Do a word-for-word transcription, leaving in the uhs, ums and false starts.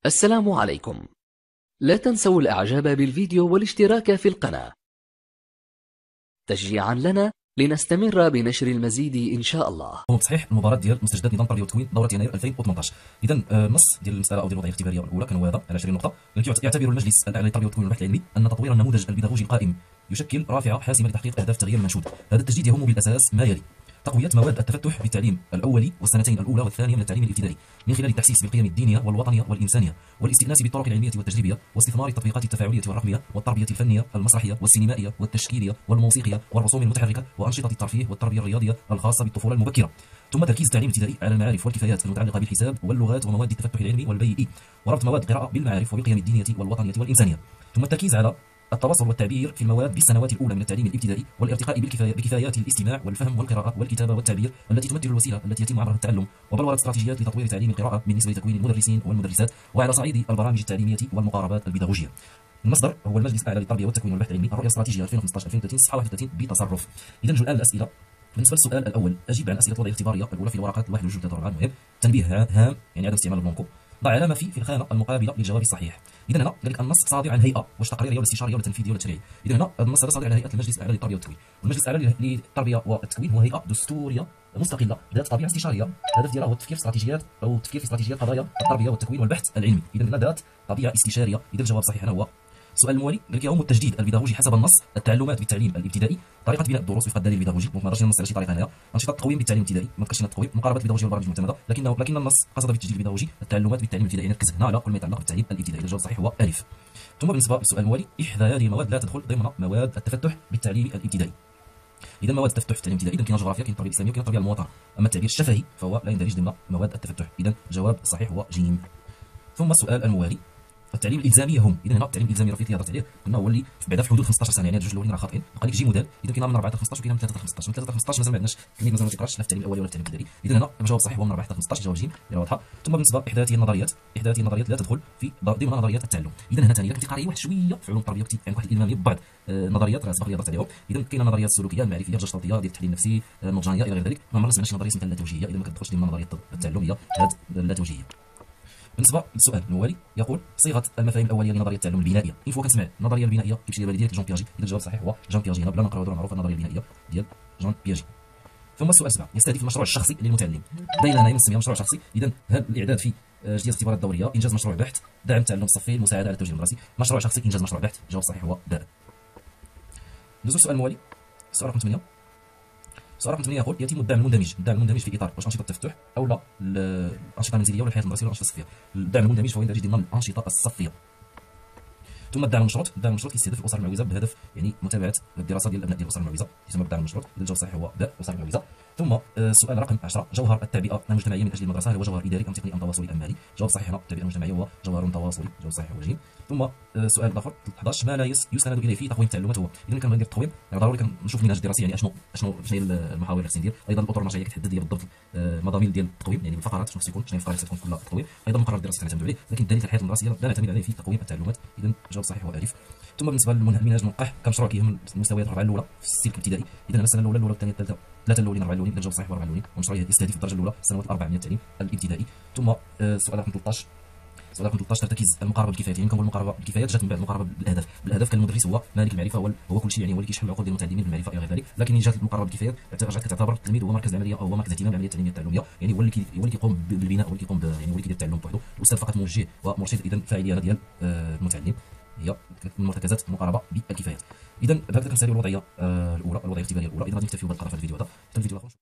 السلام عليكم. لا تنسوا الإعجاب بالفيديو والاشتراك في القناة تشجيعا لنا لنستمر بنشر المزيد إن شاء الله. تصحيح المباراة ديال مستجدات نظام التربية والتكوين دورة يناير ألفين وثمانطاش. إذا النص ديال المسألة أو ديال الوضعية الاختبارية الأولى كان هو هذا على عشرين نقطة. يعتبر المجلس الأعلى للتربية والتكوين والبحث العلمي أن تطوير النموذج البيداغوجي القائم يشكل رافعة حاسمة لتحقيق أهداف التغيير المنشود. هذا التجديد يهم بالأساس ما يلي: تقوية مواد التفتح بالتعليم الأولي والسنتين الأولى والثانية من التعليم الابتدائي من خلال التحسيس بالقيم الدينية والوطنية والإنسانية والاستئناس بالطرق العلمية والتجريبية واستثمار التطبيقات التفاعلية والرقمية والتربية الفنية المسرحية والسينمائية والتشكيلية والموسيقية والرسوم المتحركة وأنشطة الترفيه والتربية الرياضية الخاصة بالطفولة المبكرة. ثم تركيز التعليم الابتدائي على المعارف والكفايات المتعلقة بالحساب واللغات ومواد التفتح العلمي والبيئي وربط مواد القراءة بالمعارف وبالقيم الدينية والوطنية والإنسانية. ثم التركيز على التواصل والتعبير في المواد بالسنوات الأولى من التعليم الابتدائي والارتقاء بالكفاية بكفايات الاستماع والفهم والقراءة والكتابة والتعبير التي تمثل الوسيلة التي يتم عبرها التعلم، وبلورة استراتيجيات لتطوير تعليم القراءة بالنسبة لتكوين المدرسين والمدرسات وعلى صعيد البرامج التعليمية والمقاربات البيداغوجية. المصدر هو المجلس الأعلى للتربية والتكوين والبحث العلمي، الرؤية الاستراتيجية ألفين وخمسطاش ألفين وثلاثين صفحة واحد وثلاثين بتصرف. إذا نجو الآن الأسئلة. بالنسبة للسؤال الأول، أجيب عن أسئلة الوضعية الاختبارية الأولى في الورقات واحد وجوج ثلاثة أربعة. المهم تنبيه هام يعني عدم استعمال البلانكو. ضع علامة في في الخانة المقابلة للجواب الصحيح. إذا هنا قال لك النص صادر عن هيئة، واش تقريرية ولا استشارية ولا تنفيذية ولا تشريعية؟ إذا هنا النص هذا صادر عن هيئة المجلس الأعلى للتربية والتكوين، والمجلس الأعلى للتربية والتكوين هو هيئة دستورية مستقلة ذات طبيعة استشارية، الهدف ديالها هو التفكير في استراتيجيات أو التفكير في استراتيجيات قضايا التربية والتكوين والبحث العلمي. إذا هنا ذات طبيعة استشارية. إذا الجواب صحيح هنا هو السؤال الموالي. قال لك يهم التجديد البيداغوجي حسب النص التعلمات بالتعليم الابتدائي، طريقه بناء الدروس وفق الدليل البيداغوجي. ما نقدرش ننص على شي طريقه هنايا. انشطه التقويم بالتعليم الابتدائي، ما تكونش التقويم، مقاربه البيداغوجيه والبرامج المعتمده، لكنه لكن النص قصد بالتجديد البيداغوجي التعلمات بالتعليم الابتدائي. نركز هنا على كل ما يتعلق بالتعليم الابتدائي. الجواب الصحيح هو الف. ثم بالنسبه للسؤال الموالي، احدى هذه المواد لا تدخل ضمن مواد التفتح بالتعليم الابتدائي. اذا مواد التفتح في التعليم الابتدائي اذا كاين الجغرافيا، كاين التربيه الاسلاميه، كاين التربيه المواطنه. اما التعبير الشفهي فهو لا يندرج ضمن مواد التفتح. اذا الجواب الصحيح هو جيم. ثم السؤال الموالي، التعليم الالزامي هم. اذا هنا التعليم الالزامي راه فيه هضرت عليه، قلنا هو اللي بعدا في حدود خمسطاش سنه، يعني هاد الجوج الاولين راه خاطئين. بقى لك جي موديل. اذا كاين من أربعة حتى خمسطاش وكاين من ثلاثة حتى خمسطاش. من ثلاثة حتى خمسطاش مازال ما عندناش كلمه، مازال ما تقراش لا في التعليم الاولي ولا في التعليم الابتدائي. اذا هنا الجواب الصحيح هو من أربعة حتى خمسطاش. جواب جيم اللي واضحه. ثم بالنسبه لاحداثيه النظريات، احداثيه النظريات لا تدخل في ضمن نظريات التعلم. اذا هنا ثاني كنتي قاري واحد شويه في علوم التربيه كنتي عندك واحد الالماميه ببعض النظريات راه سبق لي هضرت عليهم. اذا كاين النظريات السلوكيه المعرفيه الجشطاتيه ديال التحليل النفسي المجانيه الى غير ذلك. ما مرة سمعناش نظريه مثل اللاتوجيه، اذا ما كتدخلش ضمن نظريه التعلم هي هاد اللاتوجيه. بالنسبه للسؤال الموالي يقول صيغه المفاهيم الاوليه لنظريه التعلم البنائيه. إن فوا كنسمع النظريه البنائيه كيمشي لي ديال جون بياجي. اذا الجواب الصحيح هو جون بياجي. هنا بلا ما نقراو هضره معروفه النظريه البنائيه ديال جون بياجي. ثم السؤال سبعة، يستهدف المشروع الشخصي للمتعلم. باين هنا نسميها مشروع شخصي. اذا هذا الاعداد في جديه الاختبارات الدوريه، انجاز مشروع بحث، دعم التعلم الصفي، المساعده على التوجيه المدرسي. مشروع شخصي، انجاز مشروع بحث. الجواب الصحيح هو داء. ندوزو السؤال الموالي. السؤال رقم ثمانية. السؤال رقم ثمانية يقول يتم الدعم المندمج، الدعم المندمج في اطار واش انشطه التفتح او لا الانشطه المنزليه ولا الحياه المدرسيه ولا الانشطه الصفيه. الدعم المندمج فهو يندرج ضمن الانشطه الصفيه. ثم الدعم المشروط، الدعم المشروط كيستهدف الاسر المعوزه بهدف يعني متابعه الدراسه ديال الابناء ديال الاسر المعوزه، يسمى بالدعم المشروط. اذا الجواب الصحيح هو داء الاسر المعوزه. ثم السؤال رقم عشرة، جوهر التعبئه المجتمعيه من اجل المدرسه هل هو جوهر اداري ام تقني ام تواصلي ام مالي؟ الجواب الصحيح هنا التعبئه المجتمعيه هو جوهر تواصلي. الجواب الصحيح هو جيم. ثم السؤال الاخر أحد عشر، ما لا يستند اليه في تقويم التعلمات هو. اذا كان غندير التقويم يعني ضروري كنشوف المنهج الدراسي، يعني اشنو اشنو شنو هي المحاور اللي خصني ندير. ايضا الاطر المرجعيه كتحدد لي بالضبط المضامين ديال التقويم، يعني الفقرات شنو خص يكون، شنو هي الفقرات خص تكون في كل تقويم. ايضا المقرر الدراسي كنعتمدوا عليه، لكن الدليل الحياه المدرسيه لا نعتمد عليه في تقويم التعلمات. اذا الجواب الصحيح هو الف. ثم بالنسبه للمنهج الملقح كمشروع كيهم المستويات الاربعه الاولى في السلك الابتدائي. اذا السنه الاولى الاولى والثانيه الثالثه ثلاثه الاولين اربعه الاولين. الجواب الصحيح هو اربعه الاولين، والمشروع يستهدف الدرجه الاولى السنوات الاربع من التعليم الابتدائي. ثم السؤال رقم ثلاثطاش. السؤال رقم ثلاثطاش ترتكز المقاربه بالكفايات. يعني كنقول المقاربه بالكفايات جات من بعد المقاربه بالاهداف. بالاهداف كان المدرس هو مالك المعرفه، هو هو كل شيء، يعني هو اللي كيشحن العقول ديال المتعلمين بالمعرفه الى غير ذلك. لكن جات المقاربه بالكفايات رجعت كتعتبر التلميذ هو مركز العمليه او هو مركز اهتمام العمليه التعليميه التعلميه، يعني هو اللي كي هو اللي كيقوم بالبناء، هو اللي كيقوم يعني هو اللي كيدير التعلم بوحده. الاستاذ فقط موجه ومرشد. اذا الفاعليه ديال المتعلم هي مرتكزات المقاربه بالكفايات. اذا بهذا كنساليو الوضعيه الاولى، الوضعيه الاختباريه الاولى. اذا غادي نكتفيو بهذا القرار في الفيديو هذا. حتى الفيديو الاخر.